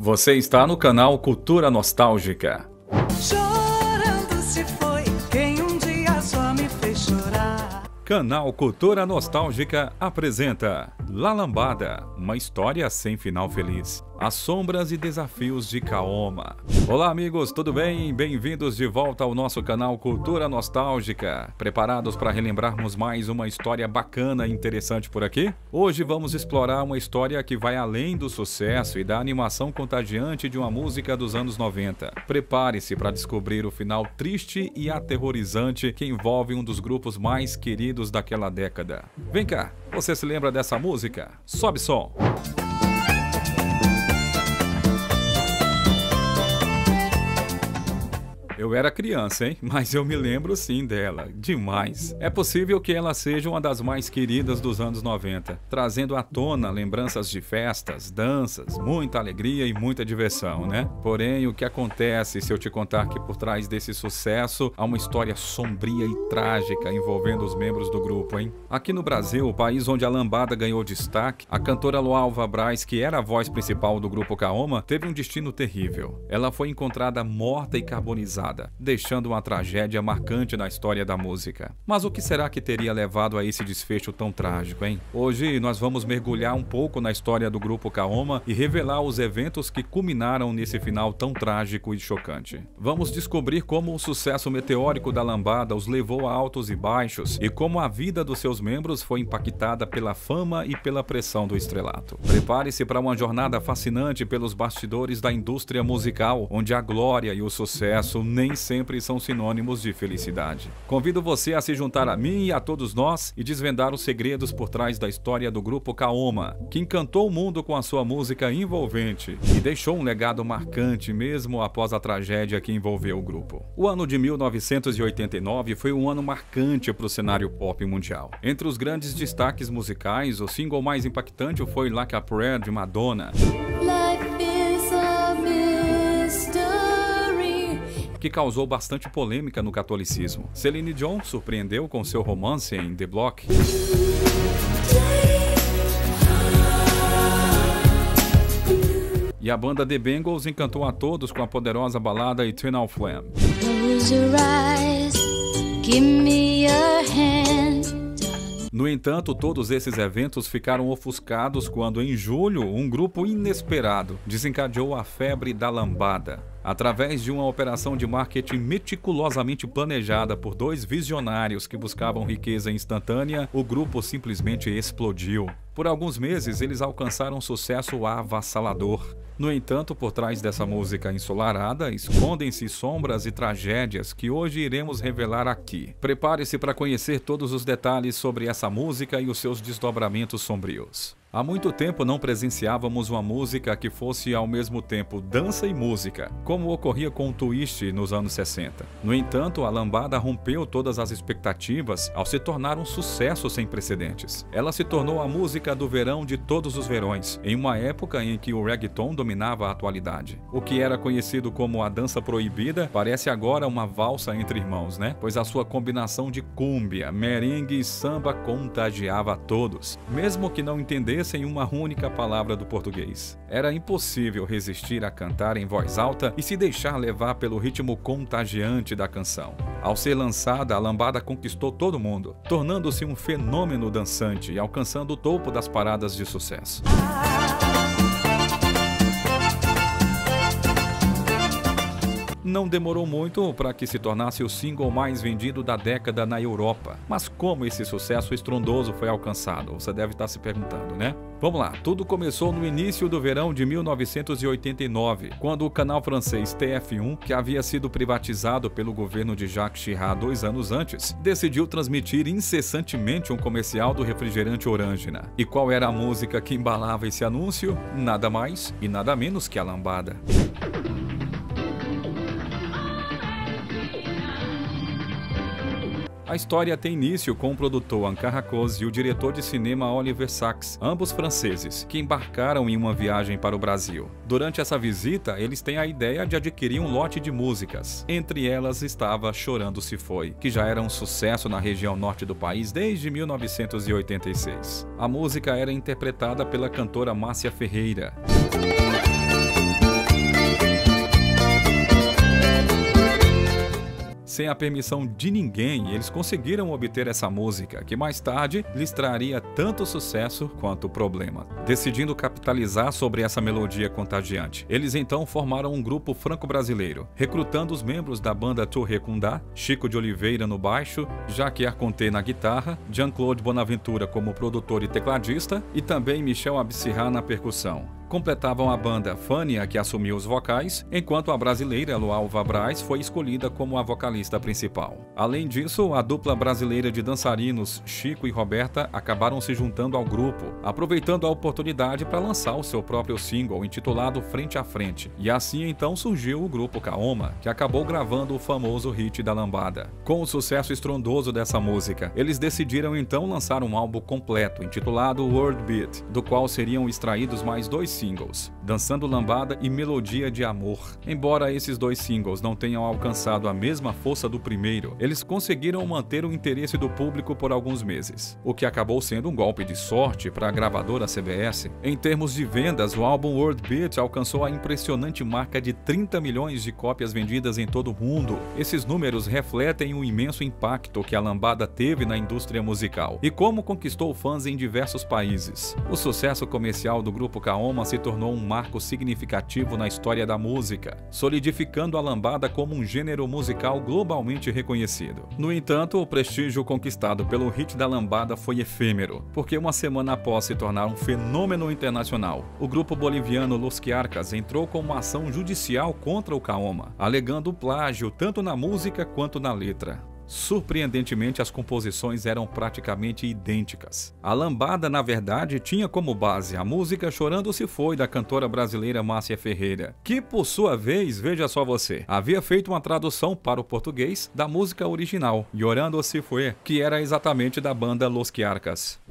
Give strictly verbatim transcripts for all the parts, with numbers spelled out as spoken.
Você está no canal Cultura Nostálgica. Chorando se foi quem um dia só me fez chorar. Canal Cultura Nostálgica apresenta La Lambada, uma história sem final feliz. As sombras e desafios de Kaoma. Olá amigos, tudo bem? Bem-vindos de volta ao nosso canal Cultura Nostálgica. Preparados para relembrarmos mais uma história bacana e interessante por aqui? Hoje vamos explorar uma história que vai além do sucesso e da animação contagiante de uma música dos anos noventa. Prepare-se para descobrir o final triste e aterrorizante que envolve um dos grupos mais queridos daquela década. Vem cá, você se lembra dessa música? Sobe som! Eu era criança, hein? Mas eu me lembro sim dela, demais. É possível que ela seja uma das mais queridas dos anos noventa, trazendo à tona lembranças de festas, danças, muita alegria e muita diversão, né? Porém, o que acontece se eu te contar que por trás desse sucesso há uma história sombria e trágica envolvendo os membros do grupo, hein? Aqui no Brasil, o país onde a lambada ganhou destaque, a cantora Lualva Braz, que era a voz principal do grupo Kaoma, teve um destino terrível. Ela foi encontrada morta e carbonizada, deixando uma tragédia marcante na história da música. Mas o que será que teria levado a esse desfecho tão trágico, hein? Hoje nós vamos mergulhar um pouco na história do grupo Kaoma e revelar os eventos que culminaram nesse final tão trágico e chocante. Vamos descobrir como o sucesso meteórico da lambada os levou a altos e baixos e como a vida dos seus membros foi impactada pela fama e pela pressão do estrelato. Prepare-se para uma jornada fascinante pelos bastidores da indústria musical, onde a glória e o sucesso nem sempre são sinônimos de felicidade. Convido você a se juntar a mim e a todos nós e desvendar os segredos por trás da história do grupo Kaoma, que encantou o mundo com a sua música envolvente e deixou um legado marcante mesmo após a tragédia que envolveu o grupo. O ano de mil novecentos e oitenta e nove foi um ano marcante para o cenário pop mundial. Entre os grandes destaques musicais, o single mais impactante foi Like a Prayer de Madonna, que causou bastante polêmica no catolicismo. Celine Dion surpreendeu com seu romance em The Block. E a banda The Bangles encantou a todos com a poderosa balada Eternal Flame. No entanto, todos esses eventos ficaram ofuscados quando, em julho, um grupo inesperado desencadeou a febre da lambada. Através de uma operação de marketing meticulosamente planejada por dois visionários que buscavam riqueza instantânea, o grupo simplesmente explodiu. Por alguns meses, eles alcançaram um sucesso avassalador. No entanto, por trás dessa música ensolarada, escondem-se sombras e tragédias que hoje iremos revelar aqui. Prepare-se para conhecer todos os detalhes sobre essa música e os seus desdobramentos sombrios. Há muito tempo não presenciávamos uma música que fosse ao mesmo tempo dança e música, como ocorria com o Twist nos anos sessenta. No entanto, a lambada rompeu todas as expectativas ao se tornar um sucesso sem precedentes. Ela se tornou a música do verão de todos os verões, em uma época em que o reggaeton dominava a atualidade. O que era conhecido como a dança proibida parece agora uma valsa entre irmãos, né? Pois a sua combinação de cúmbia, merengue e samba contagiava a todos, mesmo que não entendessem sem uma única palavra do português. Era impossível resistir a cantar em voz alta e se deixar levar pelo ritmo contagiante da canção. Ao ser lançada, a lambada conquistou todo mundo, tornando-se um fenômeno dançante e alcançando o topo das paradas de sucesso. Não demorou muito para que se tornasse o single mais vendido da década na Europa. Mas como esse sucesso estrondoso foi alcançado? Você deve estar se perguntando, né? Vamos lá, tudo começou no início do verão de mil novecentos e oitenta e nove, quando o canal francês T F um, que havia sido privatizado pelo governo de Jacques Chirac dois anos antes, decidiu transmitir incessantemente um comercial do refrigerante Orangina. E qual era a música que embalava esse anúncio? Nada mais e nada menos que a lambada. A história tem início com o produtor Ancar Racose e o diretor de cinema Oliver Sacks, ambos franceses, que embarcaram em uma viagem para o Brasil. Durante essa visita, eles têm a ideia de adquirir um lote de músicas. Entre elas estava Chorando Se Foi, que já era um sucesso na região norte do país desde mil novecentos e oitenta e seis. A música era interpretada pela cantora Márcia Ferreira. Sem a permissão de ninguém, eles conseguiram obter essa música, que mais tarde lhes traria tanto sucesso quanto problema. Decidindo capitalizar sobre essa melodia contagiante, eles então formaram um grupo franco-brasileiro, recrutando os membros da banda Touré Kunda, Chico de Oliveira no baixo, Jacques Conté na guitarra, Jean-Claude Bonaventura como produtor e tecladista e também Michel Absirra na percussão. Completavam a banda Fânia, que assumiu os vocais, enquanto a brasileira Lualva Braz foi escolhida como a vocalista principal. Além disso, a dupla brasileira de dançarinos Chico e Roberta acabaram se juntando ao grupo, aproveitando a oportunidade para lançar o seu próprio single intitulado Frente a Frente. E assim então surgiu o grupo Kaoma, que acabou gravando o famoso hit da lambada. Com o sucesso estrondoso dessa música, eles decidiram então lançar um álbum completo intitulado World Beat, do qual seriam extraídos mais dois singles, Dançando Lambada e Melodia de Amor. Embora esses dois singles não tenham alcançado a mesma força do primeiro, eles conseguiram manter o interesse do público por alguns meses, o que acabou sendo um golpe de sorte para a gravadora C B S. Em termos de vendas, o álbum World Beat alcançou a impressionante marca de trinta milhões de cópias vendidas em todo o mundo. Esses números refletem o imenso impacto que a lambada teve na indústria musical e como conquistou fãs em diversos países. O sucesso comercial do grupo Kaoma se tornou um marco significativo na história da música, solidificando a lambada como um gênero musical globalmente reconhecido. No entanto, o prestígio conquistado pelo hit da lambada foi efêmero, porque uma semana após se tornar um fenômeno internacional, o grupo boliviano Los Quiarcas entrou com uma ação judicial contra o Kaoma, alegando plágio tanto na música quanto na letra. Surpreendentemente, as composições eram praticamente idênticas. A lambada, na verdade, tinha como base a música Chorando Se Foi, da cantora brasileira Márcia Ferreira, que, por sua vez, veja só você, havia feito uma tradução para o português da música original, Llorando Se Foi, que era exatamente da banda Los Quiarcas.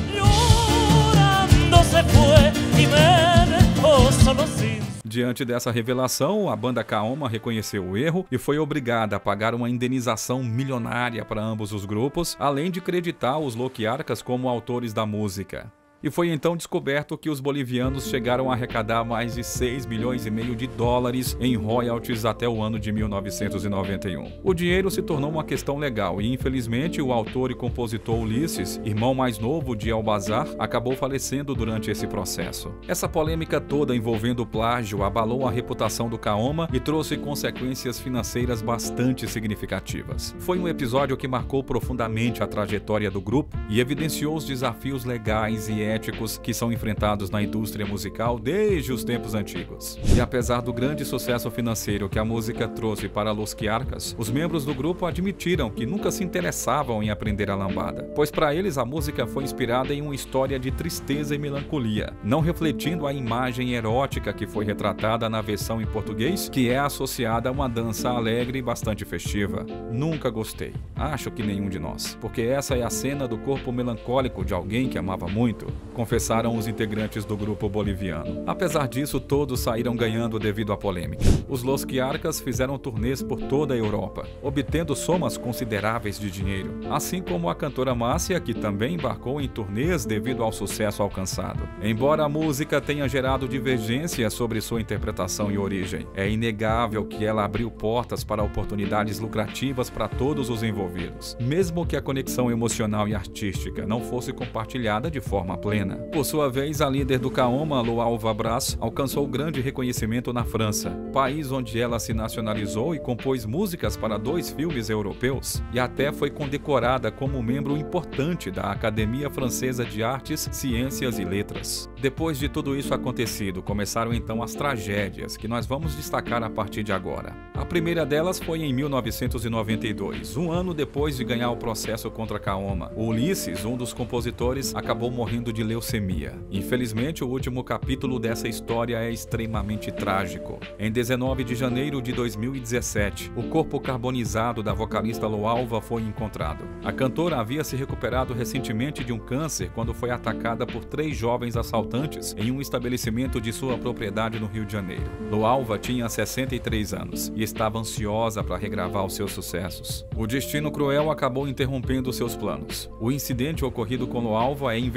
Llorando se fue y me dejó solo sin... Diante dessa revelação, a banda Kaoma reconheceu o erro e foi obrigada a pagar uma indenização milionária para ambos os grupos, além de creditar os Los Quiarcas como autores da música. E foi então descoberto que os bolivianos chegaram a arrecadar mais de seis milhões e meio de dólares em royalties até o ano de mil novecentos e noventa e um. O dinheiro se tornou uma questão legal e, infelizmente, o autor e compositor Ulisses, irmão mais novo de Elbazar, acabou falecendo durante esse processo. Essa polêmica toda envolvendo o plágio abalou a reputação do Kaoma e trouxe consequências financeiras bastante significativas. Foi um episódio que marcou profundamente a trajetória do grupo e evidenciou os desafios legais e éticos que são enfrentados na indústria musical desde os tempos antigos. E apesar do grande sucesso financeiro que a música trouxe para Los Quiarcas, os membros do grupo admitiram que nunca se interessavam em aprender a lambada, pois para eles a música foi inspirada em uma história de tristeza e melancolia, não refletindo a imagem erótica que foi retratada na versão em português, que é associada a uma dança alegre e bastante festiva. Nunca gostei, acho que nenhum de nós, porque essa é a cena do corpo melancólico de alguém que amava muito, confessaram os integrantes do grupo boliviano. Apesar disso, todos saíram ganhando devido à polêmica. Os Los Quiarcas fizeram turnês por toda a Europa, obtendo somas consideráveis de dinheiro, assim como a cantora Márcia, que também embarcou em turnês devido ao sucesso alcançado. Embora a música tenha gerado divergências sobre sua interpretação e origem, é inegável que ela abriu portas para oportunidades lucrativas para todos os envolvidos, mesmo que a conexão emocional e artística não fosse compartilhada de forma plena. Por sua vez, a líder do Kaoma, Lualva Braz, alcançou grande reconhecimento na França, país onde ela se nacionalizou e compôs músicas para dois filmes europeus, e até foi condecorada como membro importante da Academia Francesa de Artes, Ciências e Letras. Depois de tudo isso acontecido, começaram então as tragédias, que nós vamos destacar a partir de agora. A primeira delas foi em mil novecentos e noventa e dois, um ano depois de ganhar o processo contra Kaoma. O Ulisses, um dos compositores, acabou morrendo de leucemia. Infelizmente, o último capítulo dessa história é extremamente trágico. Em dezenove de janeiro de dois mil e dezessete, o corpo carbonizado da vocalista Lualva foi encontrado. A cantora havia se recuperado recentemente de um câncer quando foi atacada por três jovens assaltantes em um estabelecimento de sua propriedade no Rio de Janeiro. Lualva tinha sessenta e três anos e estava ansiosa para regravar os seus sucessos. O destino cruel acabou interrompendo seus planos. O incidente ocorrido com Lualva é investigado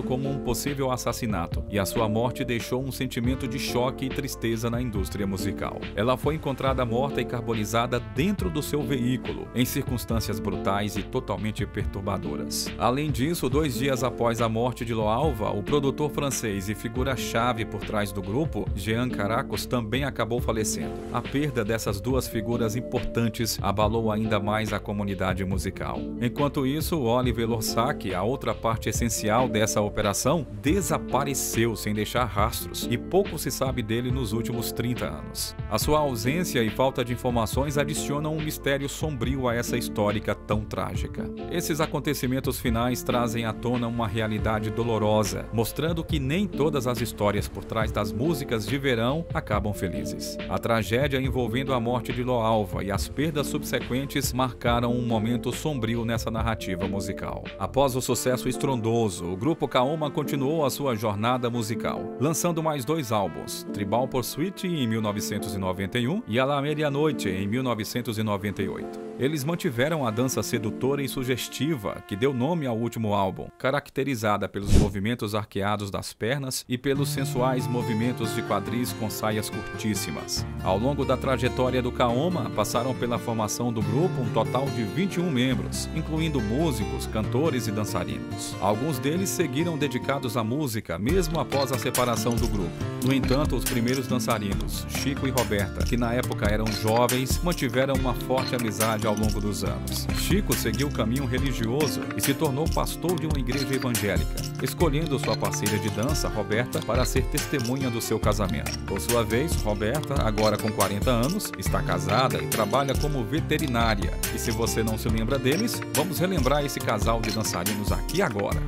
classificado como um possível assassinato, e a sua morte deixou um sentimento de choque e tristeza na indústria musical. Ela foi encontrada morta e carbonizada dentro do seu veículo, em circunstâncias brutais e totalmente perturbadoras. Além disso, dois dias após a morte de Loalva, o produtor francês e figura-chave por trás do grupo, Jean Caracos, também acabou falecendo. A perda dessas duas figuras importantes abalou ainda mais a comunidade musical. Enquanto isso, Oliver Lorsac, a outra parte essencial dessa operação, desapareceu sem deixar rastros e pouco se sabe dele nos últimos trinta anos. A sua ausência e falta de informações adicionam um mistério sombrio a essa histórica tão trágica. Esses acontecimentos finais trazem à tona uma realidade dolorosa, mostrando que nem todas as histórias por trás das músicas de verão acabam felizes. A tragédia envolvendo a morte de Loalva e as perdas subsequentes marcaram um momento sombrio nessa narrativa musical. Após o sucesso estrondoso, o grupo Kaoma continuou a sua jornada musical, lançando mais dois álbuns, Tribal Pursuit em mil novecentos e noventa e um e A La Medianoite em mil novecentos e noventa e oito. Eles mantiveram a dança sedutora e sugestiva que deu nome ao último álbum, caracterizada pelos movimentos arqueados das pernas e pelos sensuais movimentos de quadris com saias curtíssimas. Ao longo da trajetória do Kaoma, passaram pela formação do grupo um total de vinte e um membros, incluindo músicos, cantores e dançarinos. Alguns deles seguiram dedicados à música mesmo após a separação do grupo. No entanto, os primeiros dançarinos, Chico e Roberta, que na época eram jovens, mantiveram uma forte amizade ao longo dos anos. Chico seguiu o caminho religioso e se tornou pastor de uma igreja evangélica, escolhendo sua parceira de dança, Roberta, para ser testemunha do seu casamento. Por sua vez, Roberta, agora com quarenta anos, está casada e trabalha como veterinária. E se você não se lembra deles, vamos relembrar esse casal de dançarinos aqui agora.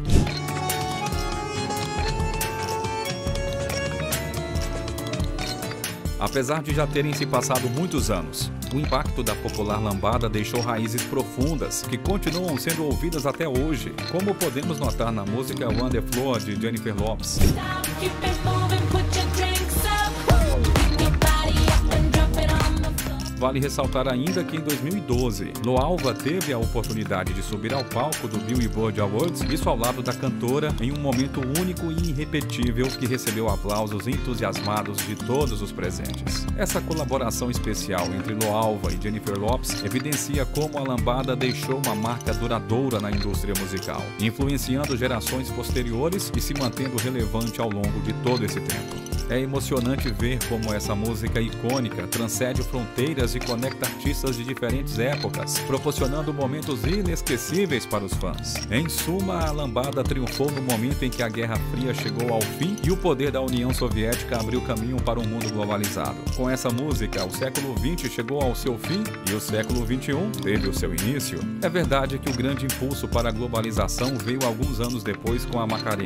Apesar de já terem se passado muitos anos, o impacto da popular lambada deixou raízes profundas que continuam sendo ouvidas até hoje, como podemos notar na música On the Floor de Jennifer Lopez. Vale ressaltar ainda que em dois mil e doze, Loalva teve a oportunidade de subir ao palco do Billboard Awards, isso ao lado da cantora, em um momento único e irrepetível que recebeu aplausos entusiasmados de todos os presentes. Essa colaboração especial entre Loalva e Jennifer Lopez evidencia como a lambada deixou uma marca duradoura na indústria musical, influenciando gerações posteriores e se mantendo relevante ao longo de todo esse tempo. É emocionante ver como essa música icônica transcende fronteiras e conecta artistas de diferentes épocas, proporcionando momentos inesquecíveis para os fãs. Em suma, a lambada triunfou no momento em que a Guerra Fria chegou ao fim e o poder da União Soviética abriu caminho para um mundo globalizado. Com essa música, o século vinte chegou ao seu fim e o século vinte e um teve o seu início. É verdade que o grande impulso para a globalização veio alguns anos depois com a Macarena.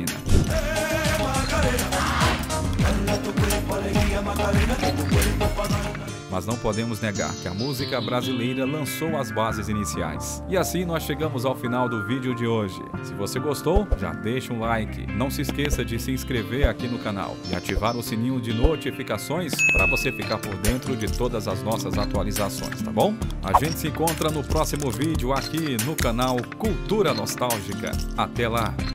Mas não podemos negar que a música brasileira lançou as bases iniciais. E assim nós chegamos ao final do vídeo de hoje. Se você gostou, já deixa um like. Não se esqueça de se inscrever aqui no canal e ativar o sininho de notificações para você ficar por dentro de todas as nossas atualizações, tá bom? A gente se encontra no próximo vídeo aqui no canal Cultura Nostálgica. Até lá!